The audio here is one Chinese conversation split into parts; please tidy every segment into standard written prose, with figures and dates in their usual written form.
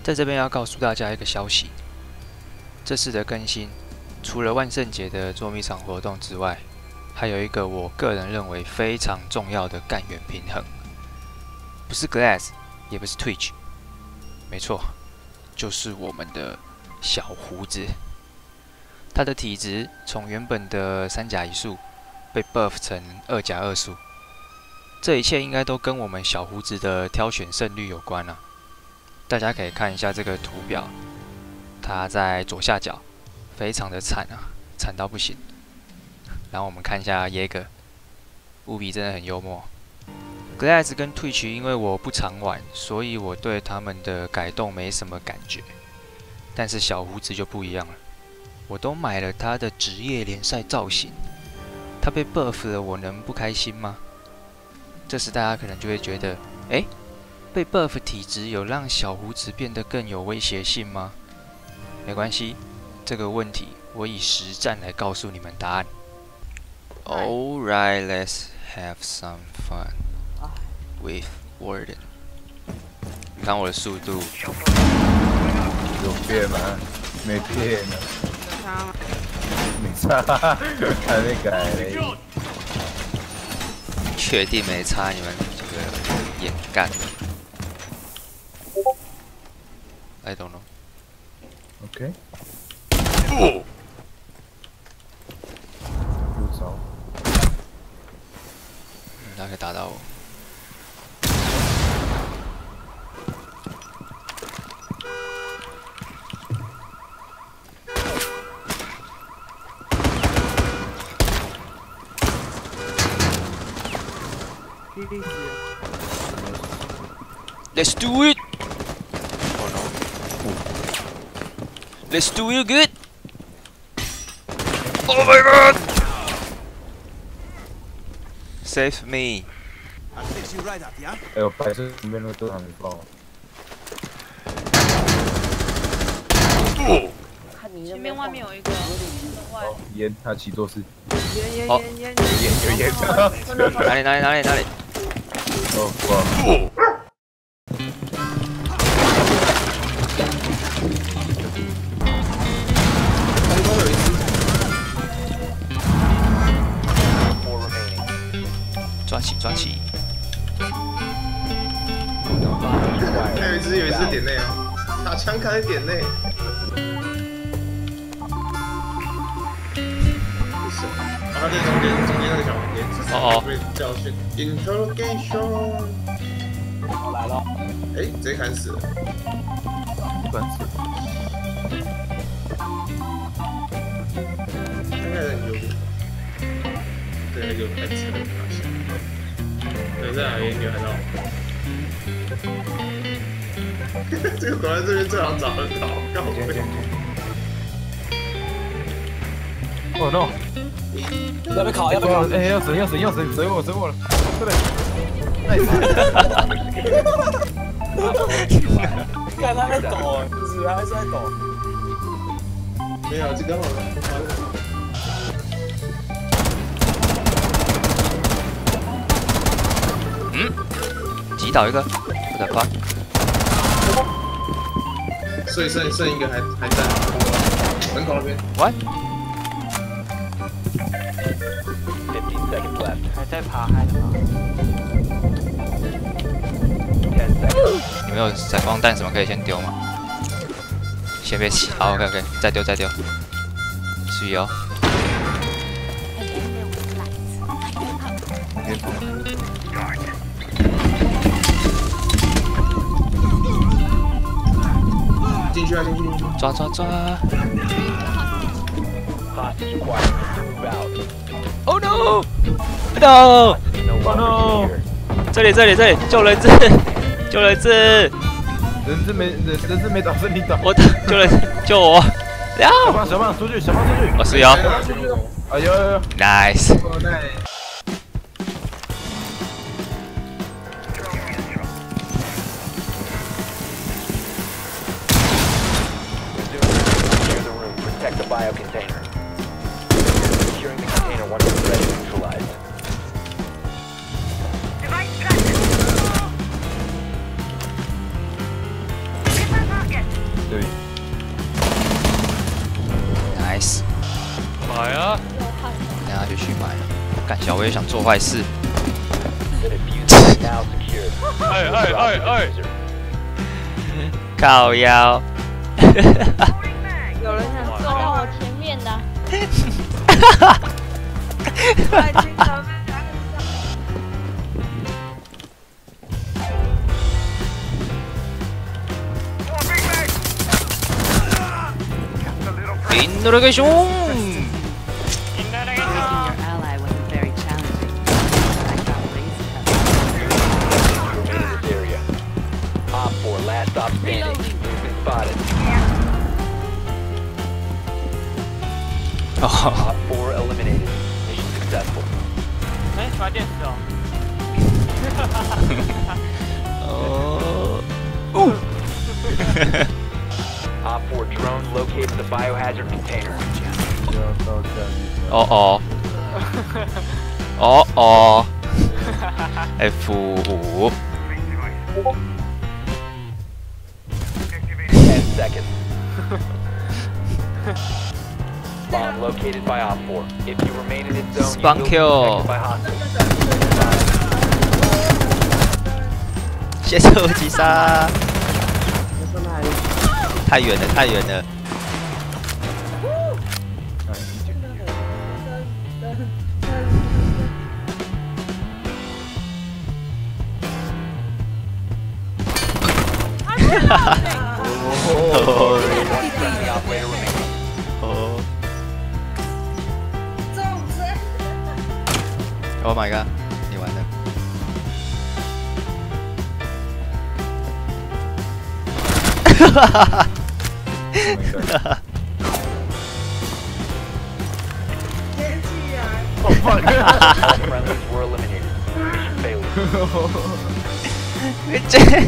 在这边要告诉大家一个消息，这次的更新，除了万圣节的捉迷藏活动之外，还有一个我个人认为非常重要的干员平衡，不是 Glass， 也不是 Twitch， 没错，就是我们的小胡子。他的体质从原本的3甲1术被 buff 成2甲2术，这一切应该都跟我们小胡子的挑选胜率有关啊。大家可以看一下这个图表，他在左下角，非常的惨啊，惨到不行。然后我们看一下耶格，乌比真的很幽默。Glass 跟 Twitch 因为我不常玩，所以我对他们的改动没什么感觉。但是小胡子就不一样了，我都买了他的职业联赛造型，他被 buff 了，我能不开心吗？这时大家可能就会觉得，被 buff 体质有让小胡子变得更有威胁性吗？没关系，这个问题我以实战来告诉你们答案。Alright, let's have some fun with Warden。你看我的速度， 有变吗？没变啊，没差，还没改嘞。 确定没差？你们这个眼干。I don't know. OK。有招。 他可以打到我。Let's do it! Oh no. Let's do it good! Oh my god! Save me! I'll fix you right up, yeah? 哎呦，白色里面那个都还没爆。 前面外面有一个， 哦，烟，他起坐式。 烟， 有烟。 哪里？ 哦，哇。 抓起！ 还有一只点内啊，打枪开点内。是什么？啊，他在中间那个小房间，被教训 interrogation。 我来了。 直接砍死了。 不敢死。 应该很有点。对，那个太扯了，对，在哪边有看到？这个躲在这边最好找得到，告别。 哦 no！ 要被烤，要被烤！ 哎，要死，折我了！对。 看他在抖，是还是在抖？ 没有，这刚好了。 击倒一个，我的妈！ 所以剩一个还在门口那边。 What？ 15 seconds left， 还在爬，还在爬。10 seconds。 有没有闪光弹什么可以先丢吗？先别起，好 ，OK， 再丢。注意哦。 进去！ 抓！Oh no！ 这里！救人质！ 人质没倒，是你倒。 我救人，救我！ 小胖出去！ 我是有。 哎呦 ！Nice。 Protect the bio container. Securing the container once the threat is neutralized. Device planted. Get my rocket. 对。 Nice。 买啊！ 等下就去买。干小薇想做坏事。 哎！ 靠腰。 有人想坐到我前面的。 赢了个熊。 Stop standing. You've been spotted. Op 4 eliminated. Mission successful. 哎，刷电视哦。 Op 4 drone located the biohazard container. F5。 10 seconds. Bomb located by Op 4. If you remain in its zone, you will be detected by hostiles. 先手击杀。太远了，太远了。Oh my god！ 你完了。哈哈哈！ All friendlies were eliminated. Mission failure.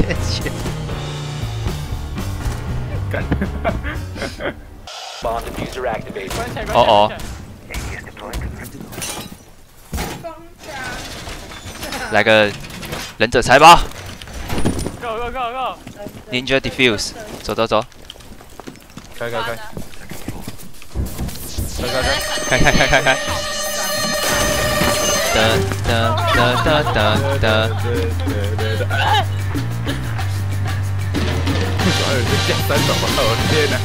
干。 Bomb diffuser activated. 哦。来个忍者财宝。 Go go go go！ Ninja Defuse， 走走走。 开。 开。噔。 还有人下3手吧！我的天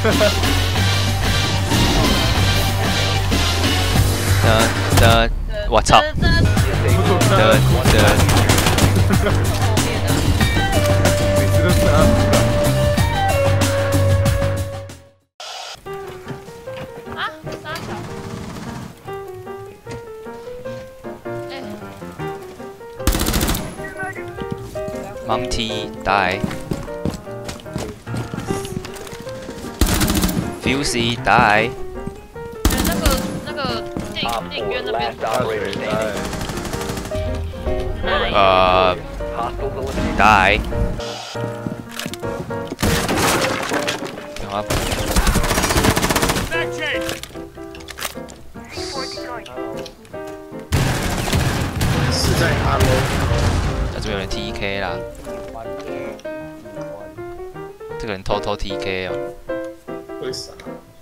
哪！ 我操！ 每次都是他。 啊，傻小。 Monty die。Fusey die。 那个电影院那边。 die。电话。 是在阿楼。 那这边有人 TK 啦。这个人偷 TK 哦。 为啥？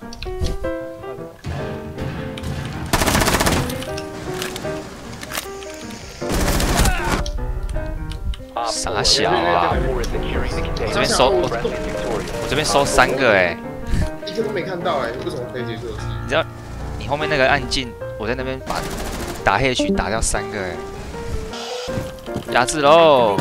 傻小啊！我这边收我这边收3个哎， 一个都没看到哎，为什么可以结束游戏？ 你知道你后面那个暗镜，我在那边把打黑区打掉3个哎，压制喽！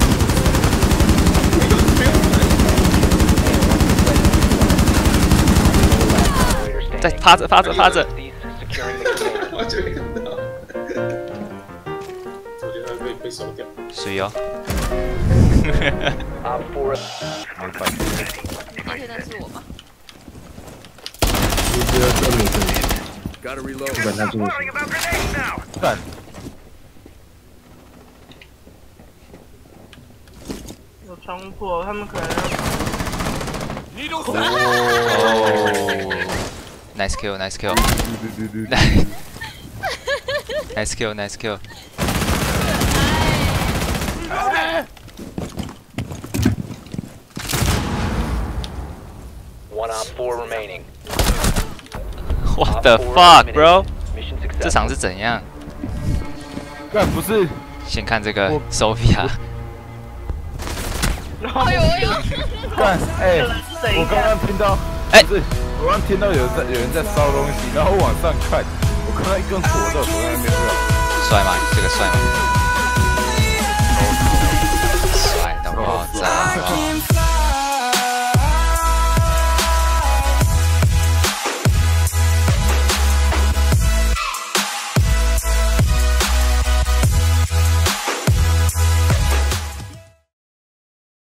再趴着。 完全没看到。我觉得他被收掉。 水哦。 没办法。 你可以认识我吗？ 基本上就是干。 有冲破，他们可能。 Nice kill. Nice kill. 哎 One op 4 remaining. What the fuck, bro？ 这场是怎样？ 干不是？ 先看这个 Sophia。 哎呦哎呦！ 干哎！我刚刚听到， 哎不是，我刚听到有人在烧东西，然后我往上看，我看到一根火在那边热。 帅吗？这个帅吗？帅到爆炸！